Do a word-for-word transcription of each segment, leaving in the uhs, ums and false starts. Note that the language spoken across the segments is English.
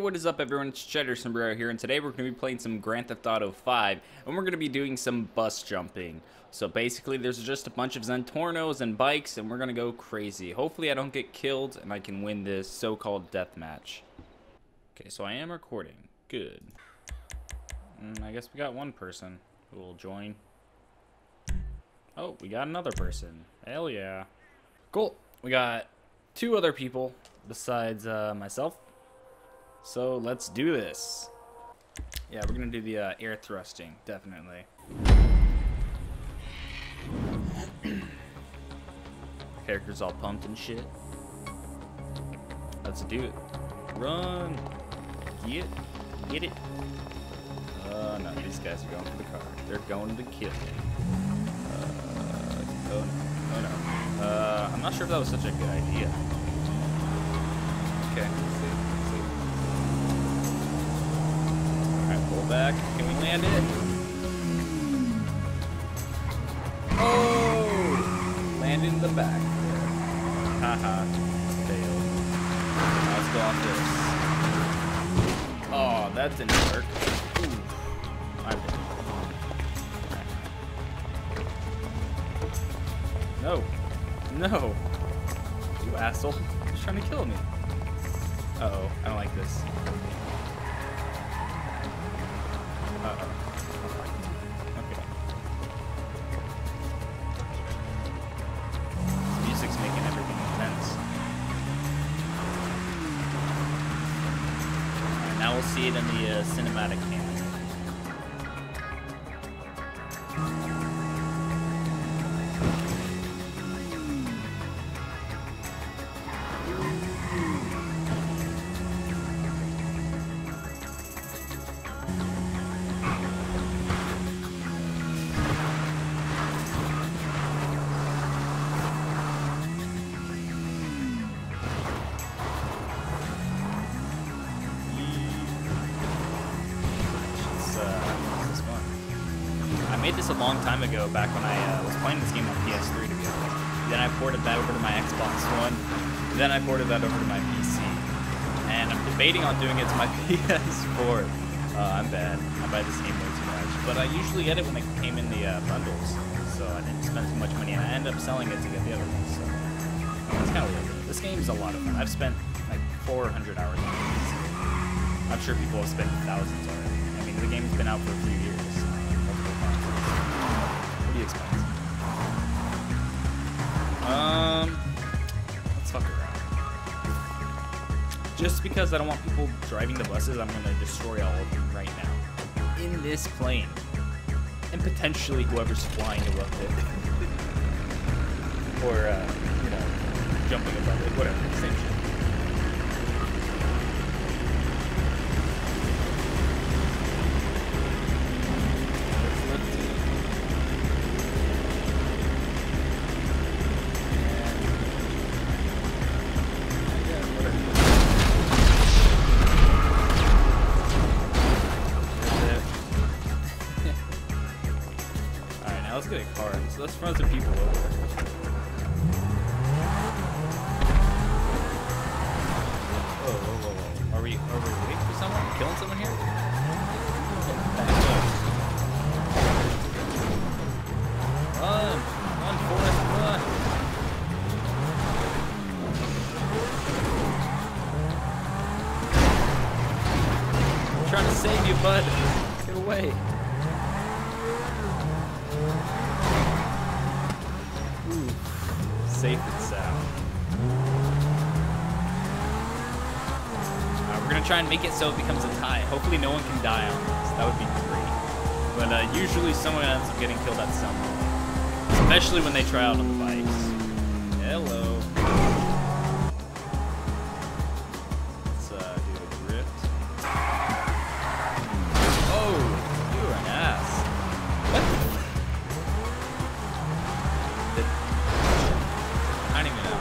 what is up everyone, it's Cheddar Sombrero here, and today we're going to be playing some Grand Theft Auto five, and we're going to be doing some bus jumping. So basically there's just a bunch of Zentornos and bikes, and we're going to go crazy. Hopefully I don't get killed, and I can win this so-called death match. Okay, so I am recording. Good. And I guess we got one person who will join. Oh, we got another person. Hell yeah. Cool. We got two other people besides uh, myself. So let's do this. Yeah, we're gonna do the uh, air thrusting, definitely. Character's all pumped and shit. Let's do it. Run. Get it. Get it. Uh, no, these guys are going for the car. They're going to kill me. Uh, oh no. Oh no. Uh, I'm not sure if that was such a good idea. Okay, let's see. Let's see. Alright, pull back. Can we land it? Oh! Land in the back. Haha. Failed. Let's go off this. Oh, that didn't work. Ooh. I'm dead. No. No. You asshole. You're just trying to kill me. Uh-oh. I don't like this. Uh-oh. Okay. This music's making everything intense. Alright, now we'll see it in the uh, cinematic camera. I made this a long time ago, back when I uh, was playing this game on P S three, to be honest. Then I ported that over to my Xbox One. Then I ported that over to my P C. And I'm debating on doing it to my P S four. Uh, I'm bad. I buy this game way too much. But I usually get it when it came in the uh, bundles. So I didn't spend too much money, and I ended up selling it to get the other ones. So it's kind of weird. This game's a lot of fun. I've spent like four hundred hours on it. I'm sure people have spent thousands already. I mean, the game's been out for a few years. Expensive. Um, let's fuck around. Just because I don't want people driving the buses, I'm gonna destroy all of them right now in this plane, and potentially whoever's flying above it, or uh, you know, jumping above it, whatever, same shit. Let's get a car. So let's run some people over. Whoa, whoa, whoa, whoa. Are we, are we waiting for someone? Are we killing someone here? Back up. Run! Run, Forrest, run! I'm trying to save you, bud. Get away. Safe and sound. Uh, we're gonna try and make it so it becomes a tie. Hopefully no one can die on this. That would be great. But uh, usually someone ends up getting killed at some point. Especially when they try out on the bikes. Hello. Let's uh, do a drift. Oh, you are an ass. What the? I don't even know.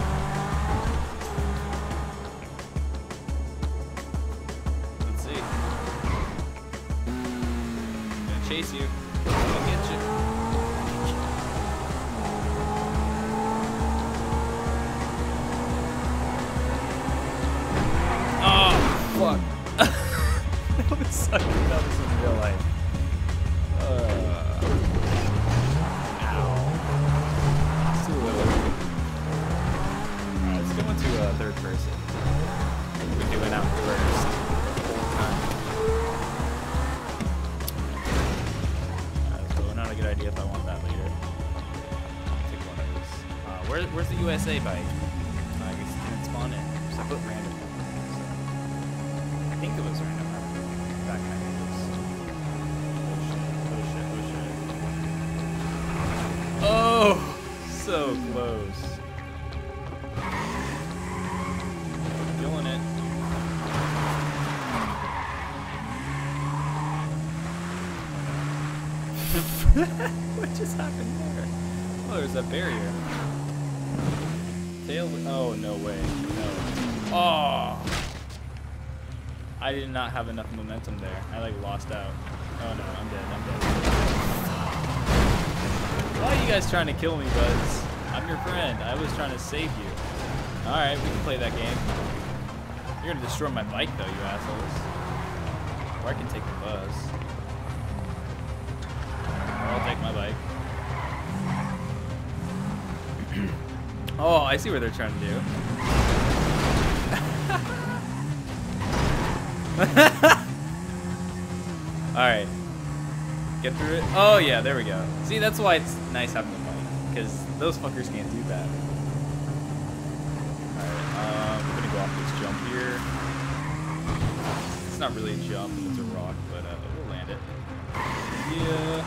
Let's see. I'm gonna chase you. I'll get you. Oh, fuck. idea if I want that later. Take one of these. Uh, where, where's the U S A bike? Uh, I guess it didn't spawn in. So I put random. So I think it was random. That kind of is. Oh shit! Oh shit! Oh shit! Oh, so close. Killing it. What just happened there? Oh, there's that barrier. Tail. Oh, no way. No. Oh! I did not have enough momentum there. I like lost out. Oh no, I'm dead. I'm dead. Why are you guys trying to kill me, Buzz? I'm your friend. I was trying to save you. Alright, we can play that game. You're gonna destroy my bike, though, you assholes. Or I can take the Buzz. I'll take my bike. Oh, I see what they're trying to do. Alright. Get through it. Oh, yeah, there we go. See, that's why it's nice having a bike. Because those fuckers can't do that. Alright, um, we're gonna go off this jump here. It's not really a jump, it's a rock, but uh, we'll land it. Yeah.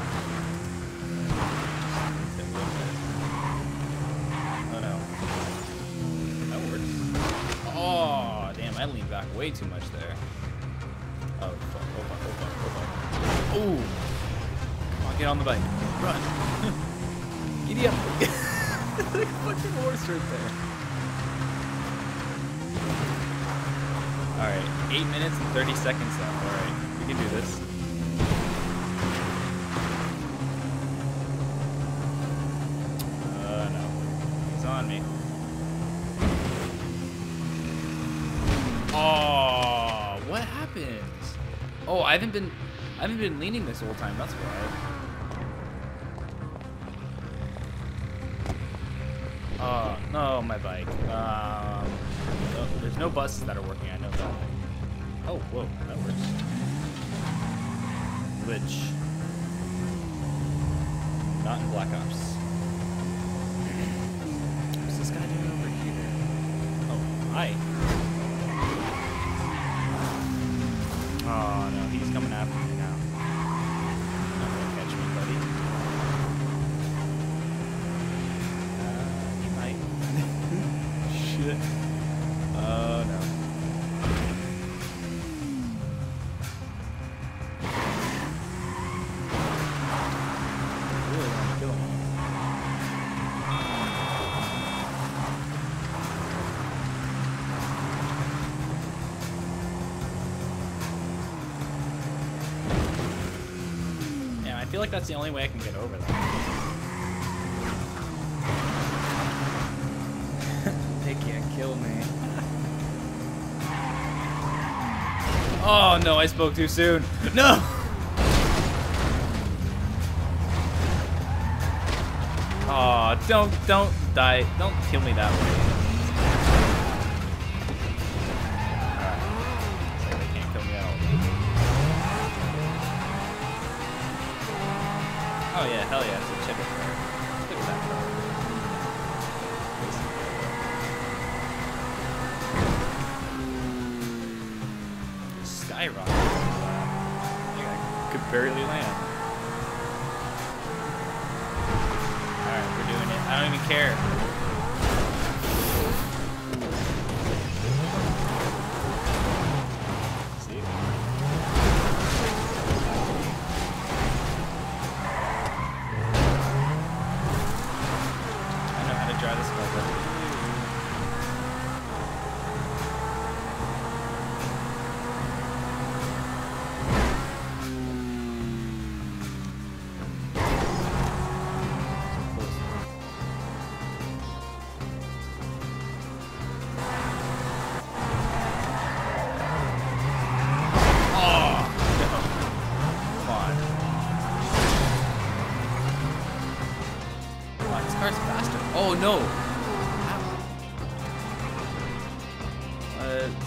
Oh no. That works. Oh, damn, I leaned back way too much there. Oh, fuck. Oh, fuck. Oh, fuck. Oh, fuck. Oh! Come on, get on the bike. Run. Giddy up. Like a fucking horse right there. Alright, eight minutes and thirty seconds left. Alright, we can do this. On me. Oh, what happened? Oh, I haven't been I haven't been leaning this whole time, that's why. Oh, no, my bike. Um oh, there's no buses that are working, I know that. Oh, whoa, that works. Glitch. Not in Black Ops. This guy doing over here? Oh, hi. Oh no, he's coming after me now. Not gonna catch me, buddy. Uh, he might. Shit. Oh no. I really want to kill him. I feel like that's the only way I can get over that. They can't kill me. Oh no, I spoke too soon. No! Oh, don't, don't die. Don't kill me that way. Alright. So they can't kill me at all. Oh yeah, hell yeah, it's a chip up there. Look at that car. Skyrocket. I think I could barely land. Alright, we're doing it. I don't even care. Try this bike. Car's faster. Oh no! Let's...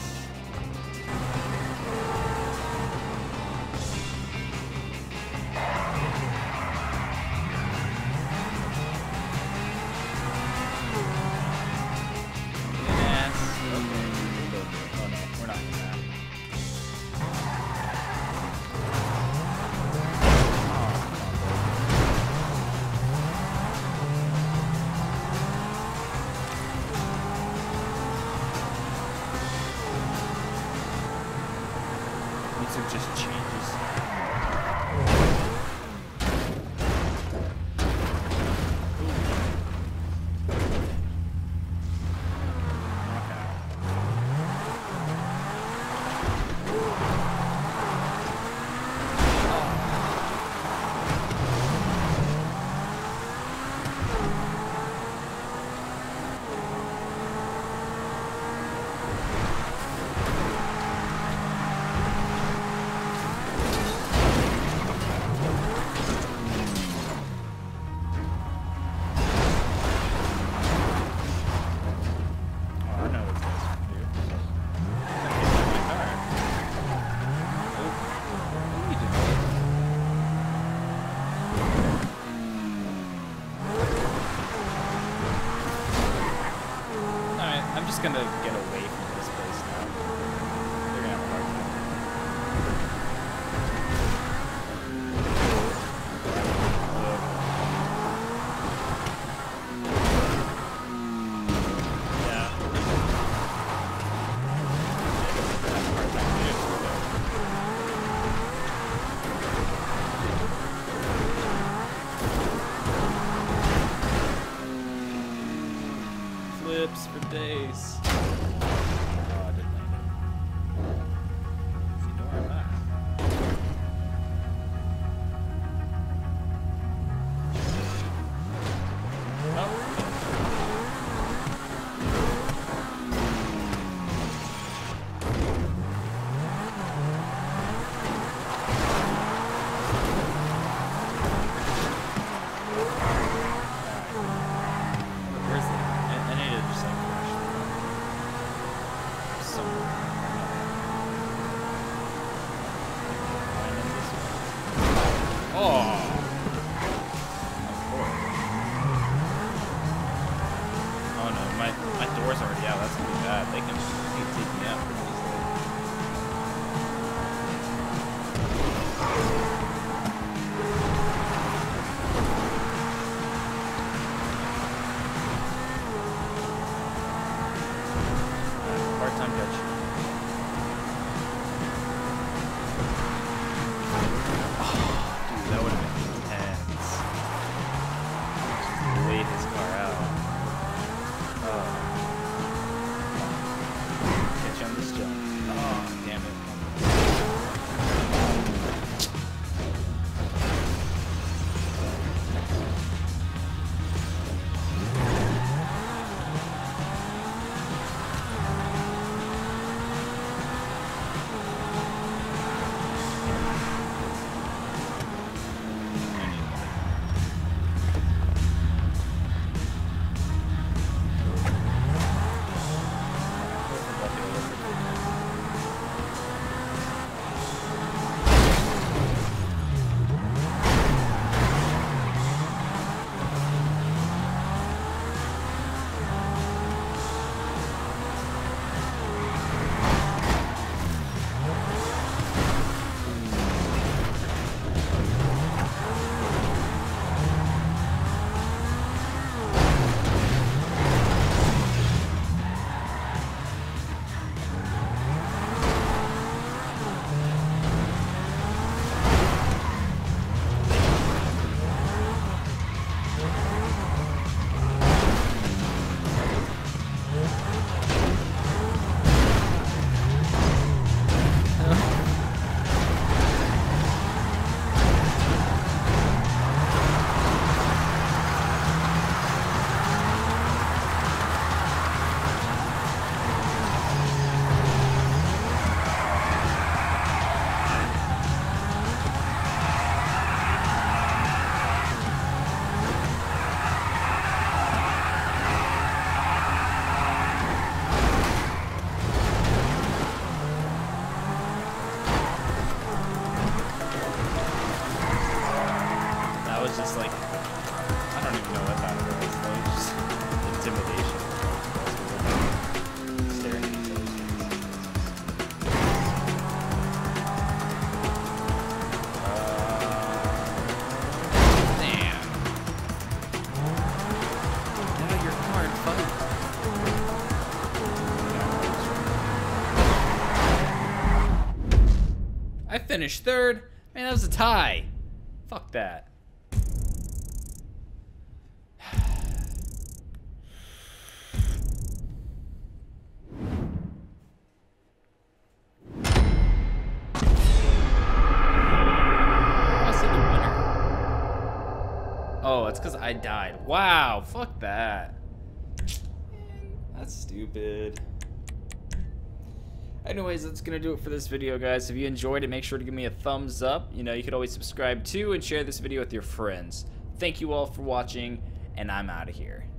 gonna get away from this place now. They're gonna have a hard time. Flips for days. Oh, I didn't land it. Does he know where I'm at? Where's the... I, I need to just like crash somewhere. Oh! Oh no, my, my door's already out. That's gonna be bad. They can, they can take me out pretty easily. Hard time catching. Oh, dude, that would have been intense. Just laid his car out. Oh. Catch you on this jump. Oh, damn it. Just like, I don't even know what that was. That was just intimidation. Staring at each other's uh, damn. Get out of your car and fight. I finished third. Man, that was a tie. Fuck that. Oh, it's because I died. Wow, fuck that. That's stupid. Anyways, that's gonna do it for this video, guys. If you enjoyed it, make sure to give me a thumbs up. You know, you could always subscribe too and share this video with your friends. Thank you all for watching, and I'm out of here.